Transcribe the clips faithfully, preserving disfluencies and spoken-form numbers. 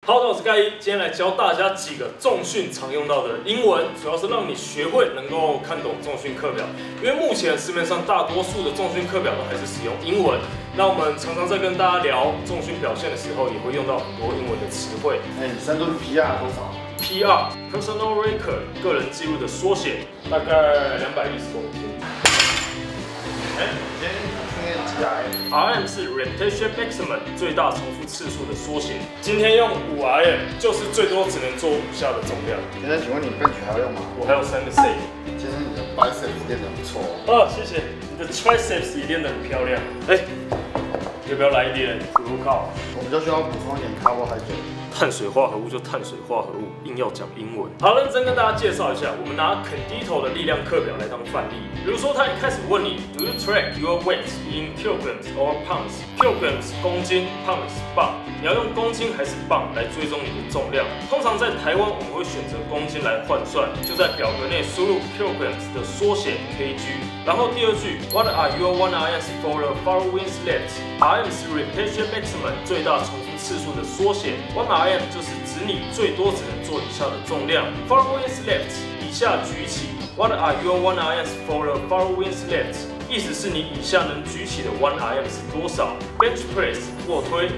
Hello， 我是盖伊，今天来教大家几个重训常用到的英文，主要是让你学会能够看懂重训课表。因为目前市面上大多数的重训课表都还是使用英文，那我们常常在跟大家聊重训表现的时候，也会用到很多英文的词汇。 哎，你深蹲 P R 多少 ？P R Personal Record 个人记录的缩写，大概两百一十公斤。 哎，今天训练几 R M？R M 是 Repetition Maximum 最大重复次数的缩写。今天用五 R M， 就是最多只能做五下的重量。 现在请问你 bench 还要用吗？ 我还有三个 set。 其实你的 biceps 练得不错哦。哦，谢谢。你的 triceps 也练得很漂亮。哎，要不要来一点 pre-workout？ 我们就需要补充一点 carbohydrate。 碳水化合物就碳水化合物，硬要讲英文。好，认真跟大家介绍一下，我们拿 Kendito 的力量课表来当范例。比如说，他一开始问你 ，Do you track your weight in kilograms or pounds？Kilograms 公斤 ，pounds 磅。你要用公斤还是磅来追踪你的重量？通常在台湾我们会选择公斤来换算，就在表格内输入 kilograms 的缩写 K G。然后第二句 ，What are your one R Ms for the following lifts？R M 是 repetition maximum 最大重复次数的缩写 ，one R M 就是指你最多只能做以下的重量 ，following lifts 以下举起 ，What are your one R Ms for the following lifts？ 意思是你以下能举起的 one R M 是多少 ？Bench press 卧推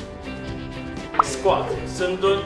，squat 深蹲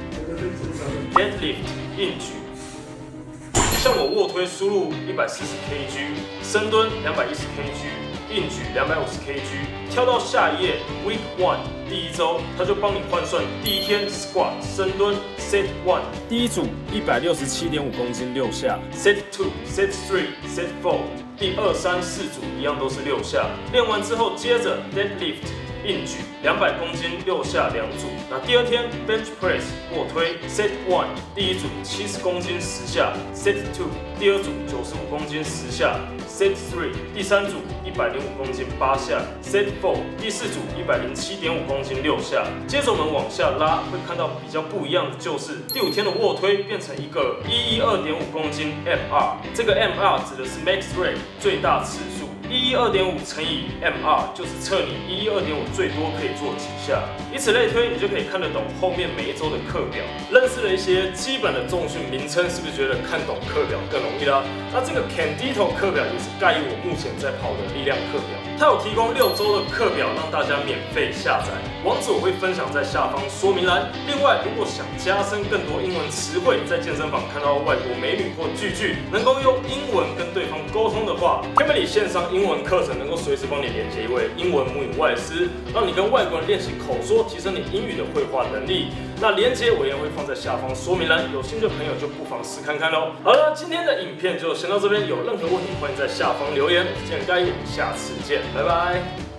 ，deadlift 硬举。像我卧推输入一百四十 K G， 深蹲两百一十 K G， 硬举两百五十 K G。跳到下一页 ，Week One 第一周，它就帮你换算第一天 squat 深蹲 Set One， 第一组一百六十七点五公斤六下 ，Set Two、Set Three、Set Four， 第二、三、四组一样都是六下。练完之后，接着 Deadlift。硬举两百公斤六下两组，那第二天 bench press 卧推 set one 第一组七十公斤十下 set two 第二组九十五公斤十下 set three 第三组一百零五公斤八下 set four 第四组一百零七点五公斤六下。接着我们往下拉，会看到比较不一样的就是第五天的卧推变成一个一一二点五公斤 M R， 这个 M R 指的是 max rate 最大次数。一一二点五乘以 M R 就是测你一一二点五最多可以做几下，以此类推，你就可以看得懂后面每一周的课表。认识了一些基本的重训名称，是不是觉得看懂课表更容易啦？那这个 Kendito 课表也是盖伊我目前在跑的力量课表，它有提供六周的课表让大家免费下载，网址我会分享在下方说明栏。另外，如果想加深更多英文词汇，在健身房看到外国美女或巨巨，能够用英文跟对方沟通的话 ，Kimberly 线上英英文课程能够随时帮你连接一位英文母语外师，让你跟外国人练习口说，提升你英语的绘画能力。那连接我也会放在下方说明栏，有兴趣的朋友就不妨试看看喽。好了，今天的影片就先到这边，有任何问题欢迎在下方留言。我是健盖，我们下次见，拜拜。